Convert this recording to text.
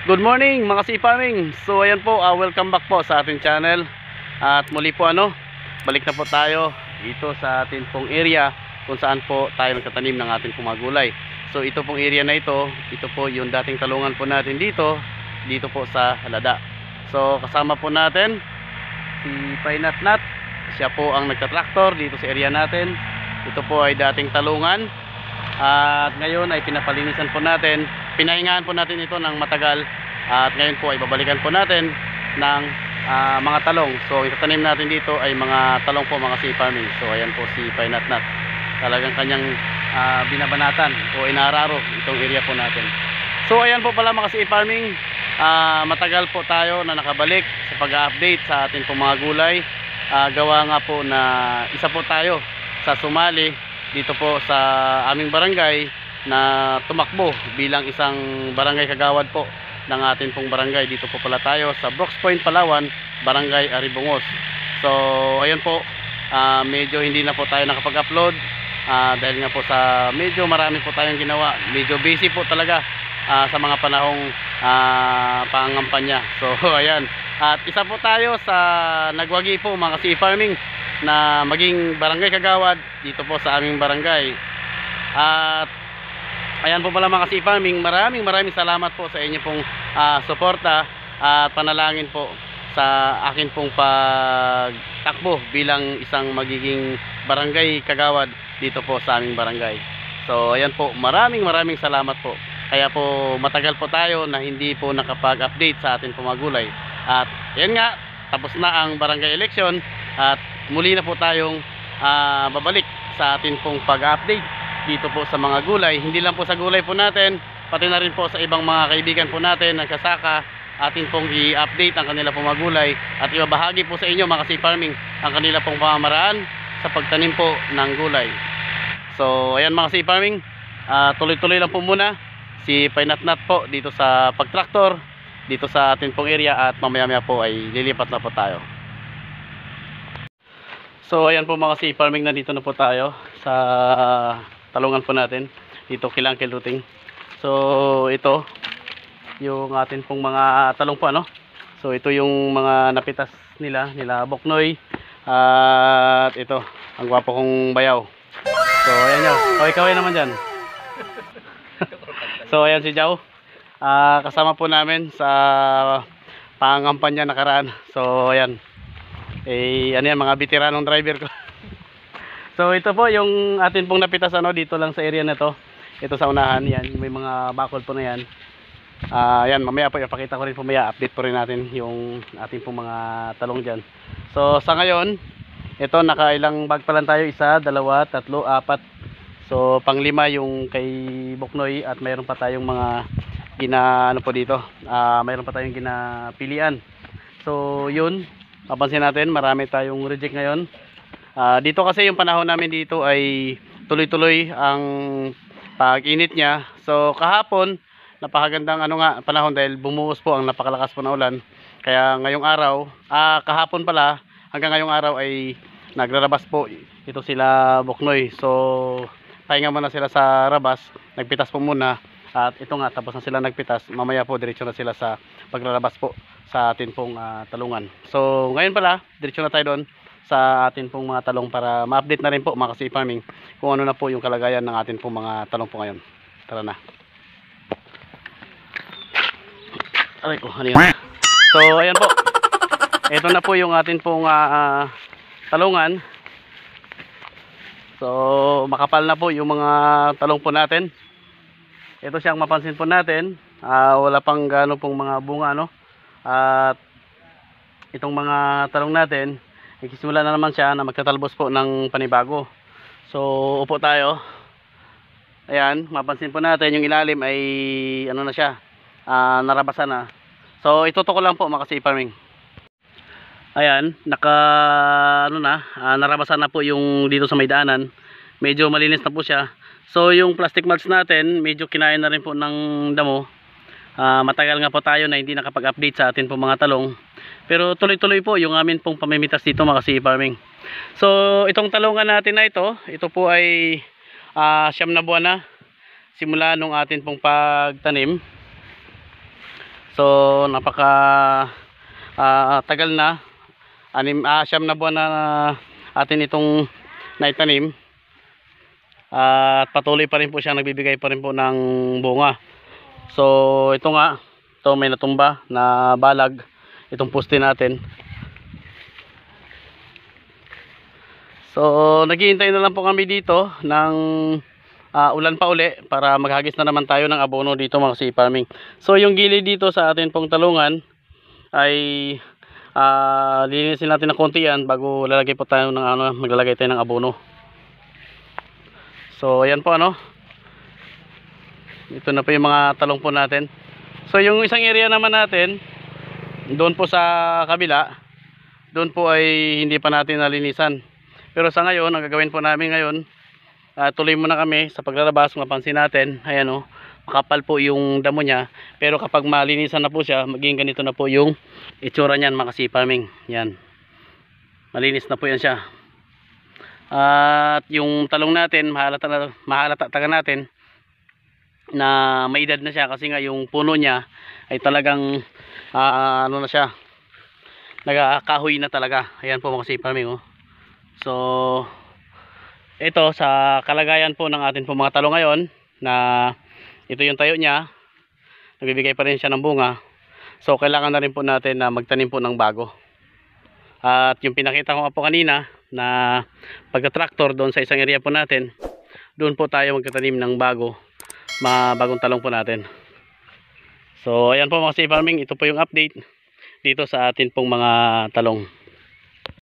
Good morning mga si-farming. So ayan po, welcome back po sa ating channel. At muli po balik na po tayo dito sa ating pong area kung saan po tayo nagtatanim ng ating pong mga gulay. So ito pong area na ito po yung dating talungan po natin dito po sa Halada. So kasama po natin si Painatnat. Siya po ang nagtatraktor dito sa area natin. Ito po ay dating talungan. At ngayon ay pinapalinisan po natin. Pinahingahan po natin ito ng matagal. At ngayon po ay babalikan po natin ng mga talong. So itatanim natin dito ay mga talong po mga si-farming. So ayan po si Painatnat. Talagang kanyang binabanatan o inararo itong area po natin. So ayan po pala mga si-farming. Matagal po tayo na nakabalik sa pag-update sa ating pong mga gulay. Gawa nga po na isa po tayo sa sumali dito po sa aming barangay na tumakbo bilang isang barangay kagawad po ng ating pong barangay. Dito po pala tayo sa Brooks Point, Palawan, Barangay Aribungos. So ayun po, medyo hindi na po tayo nakapag-upload dahil nga po sa medyo marami po tayong ginawa. Medyo busy po talaga sa mga panahong pangangampanya. So ayan, at isa po tayo sa nagwagi po mga si-farming na maging barangay kagawad dito po sa aming barangay. At ayan po pala mga si-farming, maraming salamat po sa inyo pong suporta at panalangin po sa akin pong pagtakbo bilang isang magiging barangay kagawad dito po sa aming barangay. So ayan po, maraming salamat po. Kaya po matagal po tayo na hindi po nakapag-update sa ating mga gulay. At ayan nga, tapos na ang barangay election at muli na po tayong babalik sa ating pong pag-update dito po sa mga gulay. Hindi lang po sa gulay po natin, pati na rin po sa ibang mga kaibigan po natin nagkasaka atin pong i-update ang kanila pong mga gulay at ibabahagi po sa inyo mga si-farming ang kanila pong pamamaraan sa pagtanim po ng gulay. So ayan mga si-farming, tuloy-tuloy lang po muna si Painatnat po dito sa pagtraktor dito sa atin pong area at mamaya po ay lilipat na po tayo. So ayan po mga si-farming, nandito na po tayo sa talungan po natin dito kilang kiluting. So ito yung atin pong mga talong po So ito yung mga napitas nila Boknoy. At ito ang gwapo kong bayaw. So ayan nyo, kaway naman dyan. So ayan si Jao, kasama po namin sa pangangampanya nakaraan. So ayan, ano yan, mga veteranong driver ko. So ito po yung atin pong napitas dito lang sa area na to. Ito sa unahan, yan, may mga bakol po na yan. Yan, mamaya po ipakita ko rin po, maya update po rin natin yung ating pong mga talong dyan. So sa ngayon, ito nakailang bag pa lang tayo, 1, 2, 3, 4. So pang-5 yung kay Boknoy at mayroon pa tayong mga po dito. Mayroon pa tayong ginapilian. So yun, mapansin natin marami tayong reject ngayon. Dito kasi yung panahon namin dito ay tuloy-tuloy ang pag-init niya. So kahapon napakagandang panahon dahil bumuhos po ang napakalakas po na ulan. Kaya ngayong araw, kahapon pala hanggang ngayong araw ay nagrarabas po ito sila Boknoy. So pahinga muna sila sa rabas, nagpitas po muna. At ito nga, tapos na sila nagpitas, mamaya po diretso na sila sa pagrarabas po sa atin pong talungan. So ngayon pala, diretso na tayo doon sa atin pong mga talong para ma-update na rin po mga si-farming kung ano na po yung kalagayan ng atin pong mga talong po ngayon. Tara na. Aray ko, ano yun? So ayan po, ito na po yung atin pong talungan. So makapal na po yung mga talong po natin. Ito siyang mapansin po natin, wala pang gaano pong mga bunga at itong mga talong natin nagsisimula na naman siya na magtatalbos po ng panibago. So upo tayo. Ayan, mapansin po natin yung ilalim ay na siya, narabasan na. So ituto ko lang po mga si-farming. Ayan, narabasan na po yung dito sa may daanan. Medyo malinis na po siya. So yung plastic mulch natin, medyo kinain na rin po ng damo. Matagal nga po tayo na hindi nakapag-update sa atin po mga talong. Pero tuloy-tuloy po yung amin pong pamimitas dito mga si-farming. So itong talungan natin na ito po ay 9 na buwan na simula nung atin pong pagtanim. So napaka tagal na, siyam na buwan na atin itong naitanim. At patuloy pa rin po siya, nagbibigay pa rin po ng bunga. So ito nga, ito may natumba na balag itong poste natin. So naghihintay na lang po kami dito ng ulan pa uli para maghagis na naman tayo ng abono dito mga sea farming. So yung gilid dito sa atin pong talungan ay linisin natin ng konti yan bago lalagay po tayo ng maglalagay tayo ng abono. So ayan po ito na po yung mga talong po natin. So yung isang area naman natin doon po sa kabila, doon po ay hindi pa natin nalinisan. Pero sa ngayon, ang gagawin po namin ngayon, tuloy muna kami sa paglalabas. Mapansin natin, ayan makapal po yung damo niya. Pero kapag malinisan na po siya, maging ganito na po yung itsura niyan mga sea farming. Yan, malinis na po yan siya. At yung talong natin, mahalata natin na may edad na siya, kasi nga yung puno niya ay talagang na siya, nagkakahoy na talaga. Ayan po mga sea farming. So ito sa kalagayan po ng atin po mga talong ngayon, na ito yung tayo niya, nagbibigay pa rin siya ng bunga. So kailangan na rin po natin na magtanim po ng bago. At yung pinakita ko nga po kanina na pagka-tractor doon sa isang area po natin, doon po tayo magtatanim ng bagong talong po natin. So ayan po mga sea farming, ito po yung update dito sa atin pong mga talong.